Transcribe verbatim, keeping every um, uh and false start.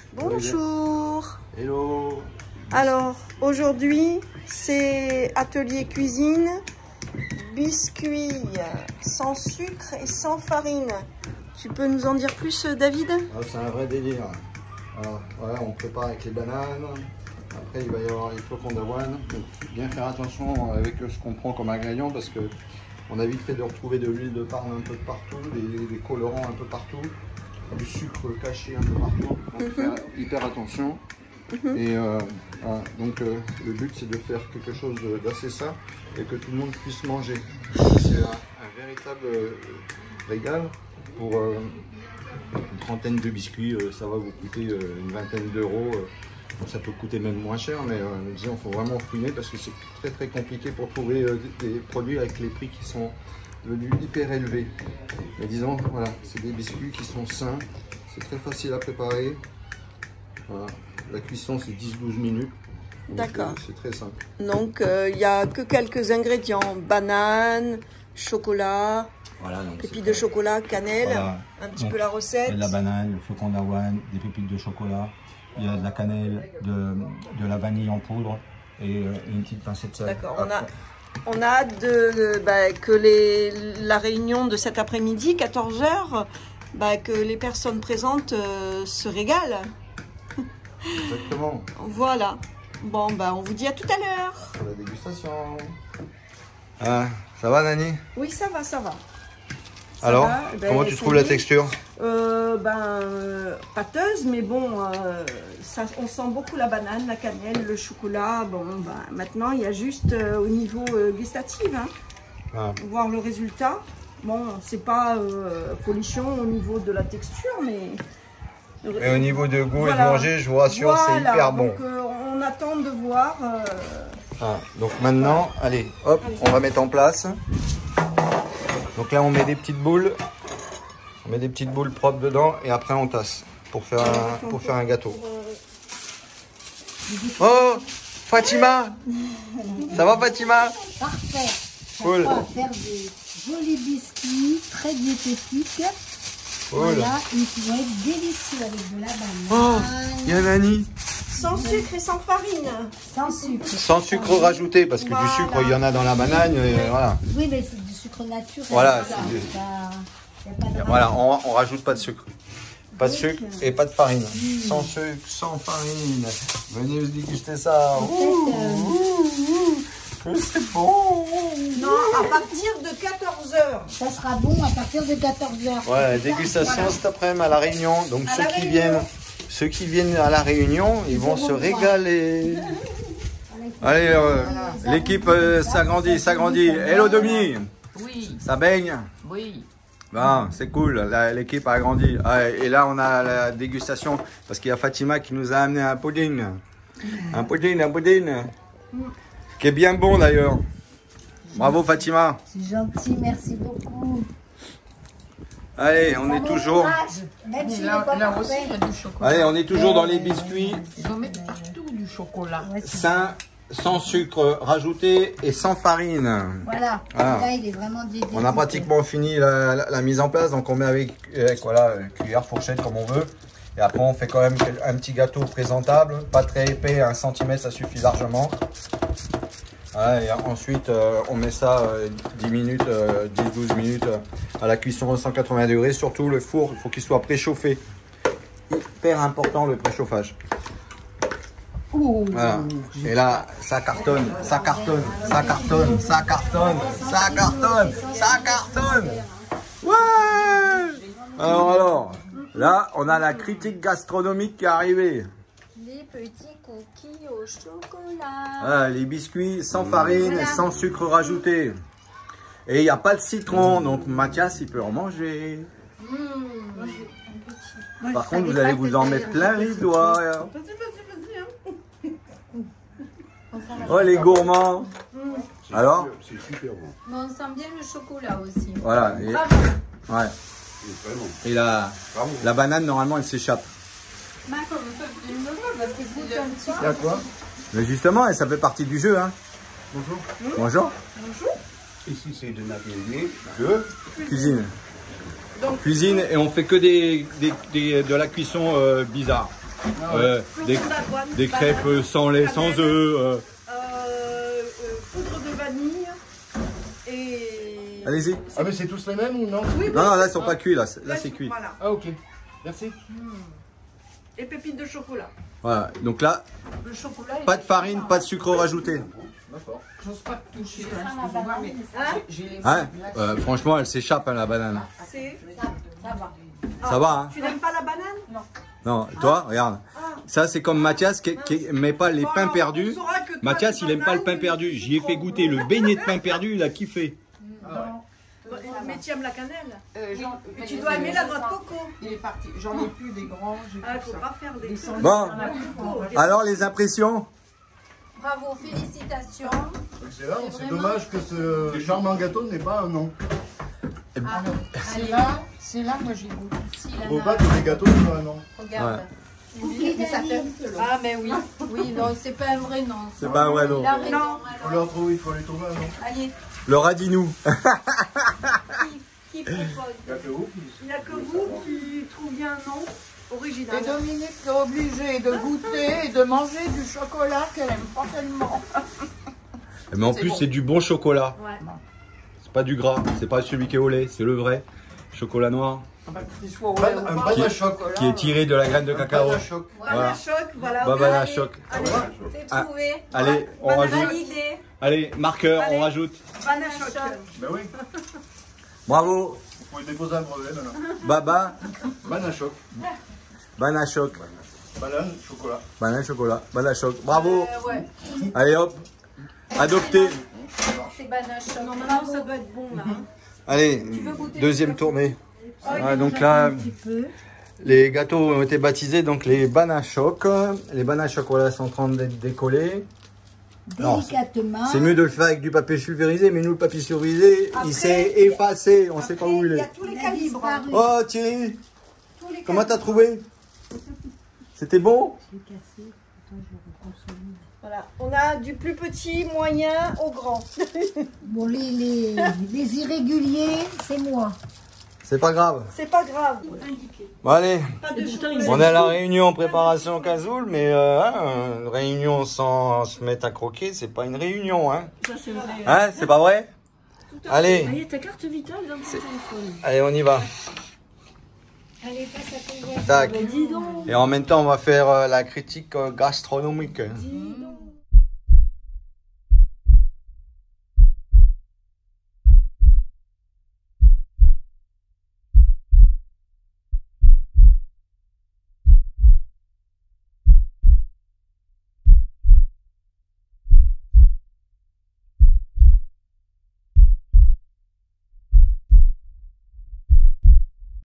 Bonjour. Hello. Alors, aujourd'hui, c'est atelier cuisine, biscuits sans sucre et sans farine. Tu peux nous en dire plus, David? Ah, c'est un vrai délire. Alors, voilà, on prépare avec les bananes. Après, il va y avoir les flocons d'avoine. Donc, bien faire attention avec ce qu'on prend comme ingrédient parce que on a vite fait de retrouver de l'huile de palme un peu de partout, des, des colorants un peu partout, du sucre caché un peu partout. Donc, mm-hmm. faire hyper attention. Mm-hmm. Et euh, voilà. Donc, euh, le but, c'est de faire quelque chose d'assez simple et que tout le monde puisse manger. C'est un, un véritable euh, régal. Pour euh, une trentaine de biscuits, euh, ça va vous coûter euh, une vingtaine d'euros. Euh, ça peut coûter même moins cher, mais euh, disons, il faut vraiment fouiner parce que c'est très très compliqué pour trouver euh, des, des produits avec les prix qui sont devenus hyper élevés. Mais disons, voilà, c'est des biscuits qui sont sains, c'est très facile à préparer. Voilà. La cuisson, c'est dix à douze minutes. D'accord. C'est très simple. Donc, il euh, n'y a que quelques ingrédients. Banane, chocolat. Voilà, donc pépites de chocolat, cannelle, voilà. Un petit donc, peu la recette. De la banane, le flocon d'avoine, des pépites de chocolat, il y a de la cannelle, de, de la vanille en poudre et euh, une petite pincée de sel. D'accord, on a, on a hâte de, de, bah, que les, la réunion de cet après-midi, quatorze heures, bah, que les personnes présentes euh, se régalent. Exactement. Voilà. Bon, bah, on vous dit à tout à l'heure. Pour la dégustation. Ah, ça va, Nani? Oui, ça va, ça va. Ça Alors, va, ben, comment tu trouves la texture? euh, Ben, euh, pâteuse, mais bon, euh, ça, on sent beaucoup la banane, la cannelle, le chocolat. Bon, ben, maintenant, il y a juste euh, au niveau euh, gustatif, hein, ah. voir le résultat. Bon, c'est pas euh, folichon au niveau de la texture, mais... Mais au niveau de goût voilà. Et de manger, je vous rassure, voilà, c'est hyper bon. Donc, euh, on attend de voir... Euh... Ah, donc maintenant, voilà. allez, hop, allez. On va mettre en place. Donc là, on met des petites boules, on met des petites boules propres dedans et après on tasse pour faire un, pour faire un gâteau. Oh, Fatima, ça va Fatima? Parfait. Cool. On va faire des jolis biscuits très diététiques. Cool. Voilà, ils vont être délicieux avec de la banane. Oh, il y a Nani. Sans sucre et sans farine. Sans sucre. Sans sucre rajouté parce que voilà. Du sucre, il y en a dans la banane. Et voilà. Oui, mais c'est du sucre naturel. Voilà. Pas, voilà, on, on rajoute pas de sucre. Pas de sucre et pas de farine. Mmh. Sans sucre, sans farine. Venez vous déguster ça. Ouh, ouh, c'est bon. Non, à partir de quatorze heures. Ça sera bon à partir de quatorze heures. Ouais, dégustation voilà. Cet après-midi à la Réunion. Donc à ceux qui réunion. viennent, ceux qui viennent à la Réunion, ils vont se régaler. Allez, euh, voilà. L'équipe euh, s'agrandit, s'agrandit. Hello Domi. Oui. Ça baigne? Oui. Bon, c'est cool, l'équipe a grandi. Ah, et là, on a la dégustation parce qu'il y a Fatima qui nous a amené un pudding. Un pudding, un pudding. Qui est bien bon d'ailleurs. Bravo Fatima. C'est gentil, merci beaucoup. Allez, on est toujours... Même si là, là aussi, il y a du chocolat. Allez, on est toujours dans les biscuits. Ils vont mettre tout du chocolat. Sain, sans sucre rajouté et sans farine. Voilà, voilà. Là, il est vraiment diététique. On a pratiquement fini la, la, la mise en place, donc on met avec, avec voilà, cuillère, fourchette comme on veut. Et après on fait quand même un petit gâteau présentable, pas très épais, un centimètre ça suffit largement. Voilà, et ensuite euh, on met ça euh, dix minutes, euh, dix à douze minutes euh, à la cuisson à cent quatre-vingts degrés. Surtout le four, il faut qu'il soit préchauffé. Hyper important le préchauffage. Voilà. Et là, ça cartonne, ça cartonne, ça cartonne, ça cartonne, ça cartonne, ça cartonne. Ouais. Alors, alors, là, on a la critique gastronomique qui est arrivée. Les petits cookies au chocolat. Voilà, les biscuits sans farine et sans sucre rajouté. Et il n'y a pas de citron, donc Mathias, il peut en manger. Mmh. Par contre, vous allez vous en mettre plein les doigts. Oh les gourmands. Mmh. Alors c'est super bon. Mais on sent bien le chocolat aussi. Voilà. Et, ouais. Et la, la banane normalement elle s'échappe. D'accord. Mais justement, et ça fait partie du jeu. Hein. Bonjour. Mmh. Bonjour. Bonjour. Ici c'est de l'atelier de cuisine. Donc, cuisine et on fait que des, des, des de la cuisson euh, bizarre. euh, des, d'avoine, des crêpes banane, sans lait, sans cannelle, œufs. Euh. euh, euh, poudre de vanille et... Allez-y. Ah mais c'est tous les mêmes ou non? Oui, oui, Non, non, là, ils c'est sont ça. pas cuits, là. Là, Là, c'est cuit. Voilà. Ah ok, merci. Et pépites de chocolat. Voilà. Donc là, Le chocolat, il pas de farine, pas de sucre rajouté. D'accord. j'ose pas te toucher. Ça, la Excuse-moi, banane, mais Hein j'ai les Hein euh, franchement, elle s'échappe, hein, la banane. C'est... ça va. Ça va, hein? Tu n'aimes pas la banane? Non. Non, toi, regarde. Ça, c'est comme Mathias qui, qui met pas les Bon, pains alors, perdus. on saura que toi, Mathias, tu il aime pas le pain bananes, perdu. tu J'y ai fait trop. goûter le beignet de pain perdu, il a kiffé. Mais tu aimes la cannelle? Euh, j'en- Mais tu mais dois c'est- aimer la noix de coco. Il est parti. J'en ai plus des grands. j'ai Ah, il tout faut ça. pas faire des Des trucs. cendres. Bon, Il y en a plus trop. alors les impressions? Bravo, félicitations. Excellent, c'est dommage que ce charmant gâteau n'ait pas un nom. Ah, c'est là, c'est là, moi j'ai goûté. Si, là, Faut là, pas que les gâteaux aient un nom. regarde. Cookie Mais ça fait- David. Ah, mais oui. Oui, non, c'est pas un vrai nom. ça. C'est pas un vrai nom. Il a raison, Non. Faut alors. leur trouver, il faut les trouver un nom. Allez, Le radinou. qui, qui propose? Il y a que vous. Il n'y a que vous qui trouviez un nom original. Et Dominique est obligée de goûter et de manger du chocolat qu'elle aime pas tellement. Mais en C'est plus, bon. c'est du bon chocolat. Ouais. C'est pas du gras. C'est pas celui qui est au lait. C'est le vrai. Chocolat noir. Qu'il soit au Ban- lait ou un pas, banana le choc. chocolat, Qui est tiré de la graine de Un cacao. banana choc. Banana Voilà. choc, voilà. Banana Allez, choc. Allez, C'est Ah. trouvé. Allez, on Banana rajoute. Validé. Allez, marqueur, Allez. on rajoute. banana choc. Ben oui, Bravo. vous pouvez déposer un brevet maintenant. Baba. Banana choc. Banana choc. Banane, chocolat. Banana chocolat. Banana choc. Bravo. Euh, ouais, Allez hop. Adopté. c'est banane choc. Normalement, ça doit être bon là. hein. Allez, veux goûter deuxième tournée. Ouais, donc là, Un petit peu. les gâteaux ont été baptisés donc les Banana Choc. Les Banana Chocolat sont en train d'être décollés. Alors, Délicatement. C'est mieux de le faire avec du papier sulfurisé, mais nous, le papier sulfurisé, Après, il s'est effacé. On ne sait pas Après, où il il y a est. tous les Il a calibres. hein. disparu. Oh Thierry, Tous les comment calibres. t'as trouvé? C'était bon? Je l'ai cassé. Attends, je vais reconsoler. Voilà. On a du plus petit, moyen au grand. Bon, les, les, les irréguliers, c'est moi. C'est pas grave. C'est pas grave. Bon allez, Pas de chocolat. on est à la réunion en préparation Cazoul, mais euh, hein, une réunion sans se mettre à croquer, c'est pas une réunion, hein? Ça, c'est vrai. Hein, c'est pas vrai? Allez, Il y a ta carte vitale dans ton téléphone. allez, on y va. Allez, passe à ton voisin. Tac. Dis donc. Et en même temps, on va faire euh, la critique euh, gastronomique. Dis